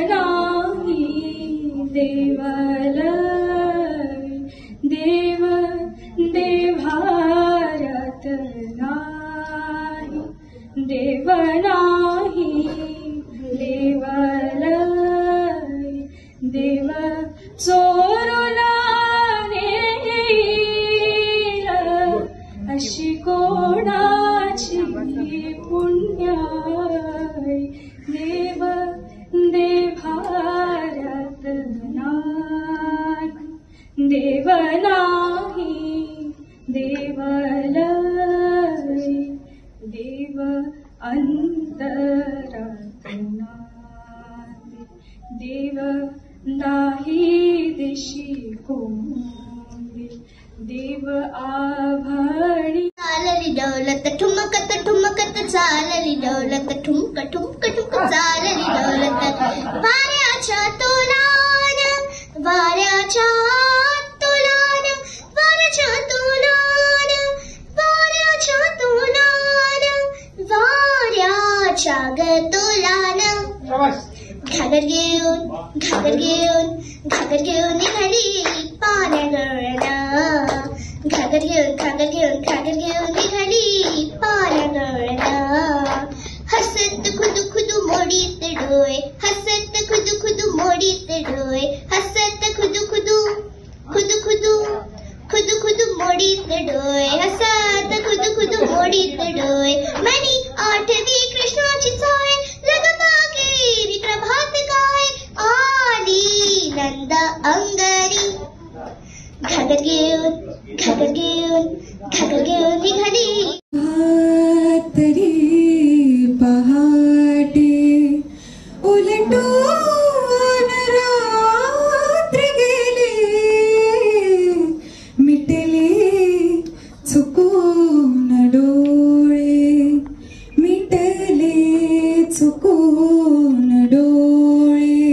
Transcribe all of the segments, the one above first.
नाही देवलय, देव देव्हारत नाही, देव नाही देवलय, देव चोरून नेईल अशी कोणाची पुण्याई, देव देव्हारत नाही, देव नाही देवलय, देव अंतरात नाही, देव नाही दिशी कोंडी, देव आभाळी चालली डौलत ठुमकत ठुमकत चालली डौलत ठुमक ठुमक ठुमक चालली डौलत, वाऱ्याच्या तोलान वाऱ्याच्या तोलान वाऱ्याच्या तोलान वाऱ्याच्या तोलान वाऱ्याच्या ग तोलान, घागर घेऊन निघाली पाण्यागळना, घागर घेऊन निघाली पाण्यागळना, हसत खुदू खुदू मोडीत डोळे, हसत खुदू खुदू मोडीत डोळे, हसत खुदू खुदू मोडीत डोळे, हसत खुदू मोडीत डोळे, मनी आठवी कृष्णाची चाय, लगमागेरी प्रभात काय, आली नंद अंगणी, घागर घेऊन निघाली तरी पहाटे उलटून रात्र गेली, मिटले चुकून डोळे, मिटले चुकून डोळे,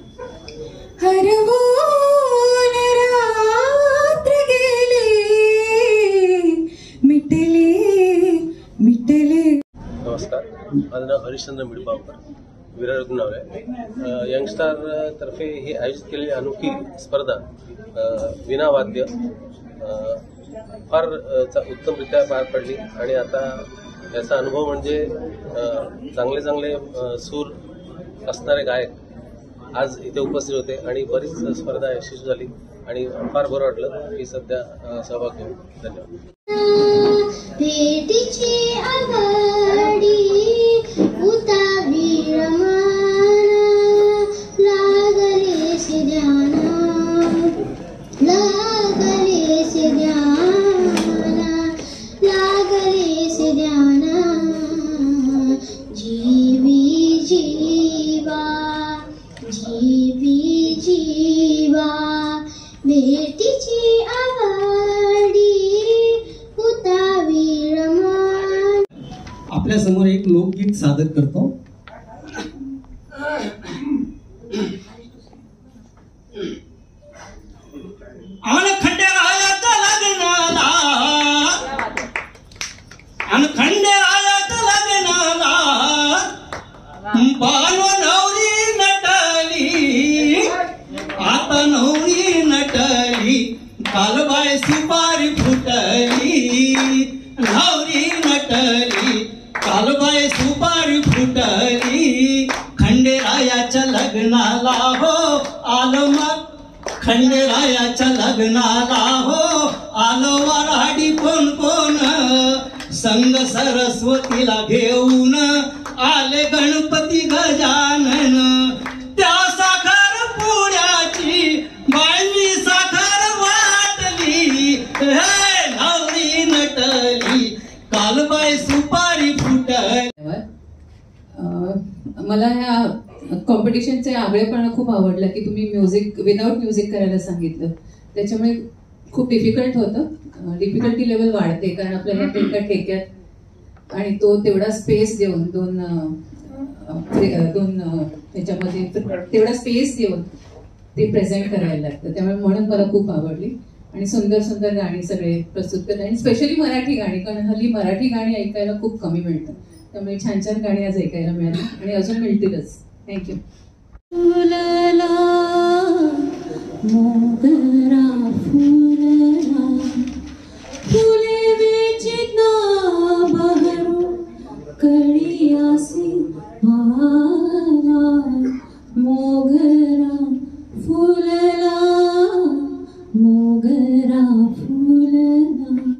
हरवून रात्र गेली, मिटले. नमस्कार, माझं नाव हरिश्चंद्र मिडबावकर, विरार नाव आहे. यंगस्टार तर्फे ही आयोजित केलेली अनोखी स्पर्धा विनावाद्य फार उत्तमरित्या पार पडली आणि आता याचा अनुभव म्हणजे चांगले सूर असणारे गायक आज इथे उपस्थित होते आणि बरीच स्पर्धा यशस्वी झाली आणि फार बरं वाटलं की सध्या सहभाग घेऊन. धन्यवाद. भेटीची आवडी उतावी रमाना, लागलेसे ध्याना, लागलेसे ध्याना, लागलेसे ध्याना, जीवी जीवा, जीवी जीवा, भेटीची आवडी उतावी रमान. आपल्या समोर एक लोकगीत सादर करतो. खंडेरायाच्या लग्नाला, खंडेरायाच्या लग्नाला बानो नवरी नटली, आता नवरी नटली, कालबाई सुपारी फुटली, नवरी नटली, कालबाई सुपारी फुटली, खंडेरायाच्या लग्नाला हो आलो मग, खंडेरायाच्या लग्नाला हो आलो वराडी कोण संग सरस्वतीला घेऊन आले गणपती गजानन, त्या साखर पुड्याची बाई साखर वाटली, हे नवरी नटली, कालबाई सुपारी फुटली. मला ह्या कॉम्पिटिशनचे आगळेपणा खूप आवडला की तुम्ही म्युझिक विदाउट म्युझिक करायला सांगितलं. त्याच्यामुळे खूप डिफिकल्ट होतं, डिफिकल्टी लेवल वाढते कारण आपल्याला एका ठेक्यात आणि तो तेवढा स्पेस देऊन दोन त्याच्यामध्ये तेवढा स्पेस देऊन ते प्रेझेंट करायला लागतं. त्यामुळे म्हणून मला खूप आवडली आणि सुंदर सुंदर गाणी सगळे प्रस्तुत करतात आणि स्पेशली मराठी गाणी, कारण हल्ली मराठी गाणी ऐकायला खूप कमी मिळतात. त्यामुळे छान छान गाणी आज ऐकायला मिळाली आणि अजून मिळतीलच. थँक्यू. फुलला मोगरा फुलला फुले वेचिना बहरू कळी आसी भाला